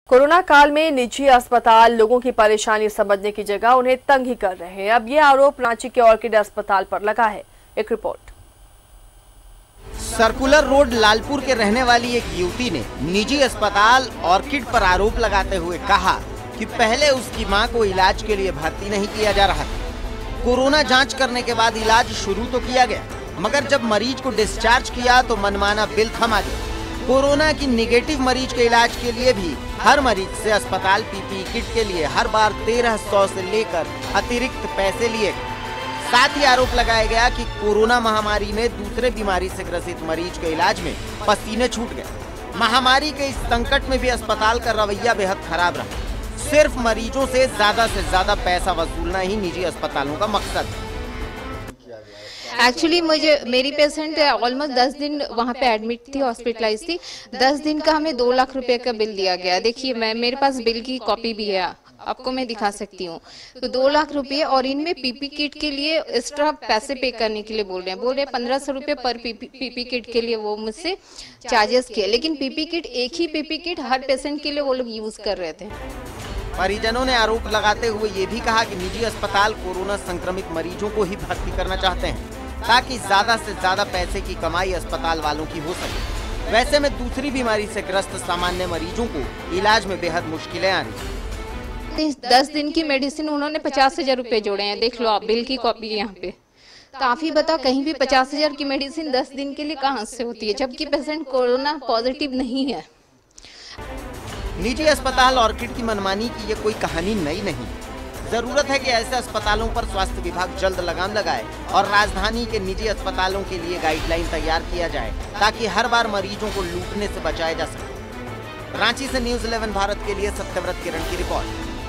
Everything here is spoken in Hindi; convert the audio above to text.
कोरोना काल में निजी अस्पताल लोगों की परेशानी समझने की जगह उन्हें तंग ही कर रहे हैं। अब ये आरोप रांची के ऑर्किड अस्पताल पर लगा है। एक रिपोर्ट। सर्कुलर रोड लालपुर के रहने वाली एक युवती ने निजी अस्पताल ऑर्किड पर आरोप लगाते हुए कहा कि पहले उसकी मां को इलाज के लिए भर्ती नहीं किया जा रहा था। कोरोना जांच करने के बाद इलाज शुरू तो किया गया, मगर जब मरीज को डिस्चार्ज किया तो मनमाना बिल थमा दिया। कोरोना की निगेटिव मरीज के इलाज के लिए भी हर मरीज से अस्पताल पीपीई किट के लिए हर बार 1300 से लेकर अतिरिक्त पैसे लिए गए। साथ ही आरोप लगाया गया कि कोरोना महामारी में दूसरे बीमारी से ग्रसित मरीज के इलाज में पसीने छूट गए। महामारी के इस संकट में भी अस्पताल का रवैया बेहद खराब रहा। सिर्फ मरीजों से ज्यादा पैसा वसूलना ही निजी अस्पतालों का मकसद है। एक्चुअली मेरी पेशेंट ऑलमोस्ट 10 दिन वहाँ पे एडमिट थी, हॉस्पिटलाइज थी। 10 दिन का हमें 2 लाख रुपए का बिल दिया गया। देखिए मेरे पास बिल की कॉपी भी है, आपको मैं दिखा सकती हूँ। तो 2 लाख रुपए और इनमें पीपी किट के लिए एक्स्ट्रा पैसे पे करने के लिए बोल रहे हैं 1500 रुपए पर पीपी किट के लिए वो मुझसे चार्जेस किए। लेकिन पीपी किट एक ही पीपी किट हर पेशेंट के लिए वो लोग यूज कर रहे थे। परिजनों ने आरोप लगाते हुए ये भी कहा कि निजी अस्पताल कोरोना संक्रमित मरीजों को ही भर्ती करना चाहते हैं ताकि ज्यादा से ज्यादा पैसे की कमाई अस्पताल वालों की हो सके। वैसे में दूसरी बीमारी से ग्रस्त सामान्य मरीजों को इलाज में बेहद मुश्किलें आ रही। 10 दिन की मेडिसिन उन्होंने 50,000 रुपए जोड़े हैं। देख लो आप, बिल की कॉपी यहाँ पे। तो आप ही बताओ, कहीं भी 50,000 की मेडिसिन 10 दिन के लिए कहाँ से होती है, जबकि पेशेंट कोरोना पॉजिटिव नहीं है। निजी अस्पताल ऑर्किड की मनमानी की ये कोई कहानी नई नहीं। जरूरत है कि ऐसे अस्पतालों पर स्वास्थ्य विभाग जल्द लगाम लगाए और राजधानी के निजी अस्पतालों के लिए गाइडलाइन तैयार किया जाए ताकि हर बार मरीजों को लूटने से बचाया जा सके। रांची से न्यूज़ 11 भारत के लिए सत्यव्रत किरण की रिपोर्ट।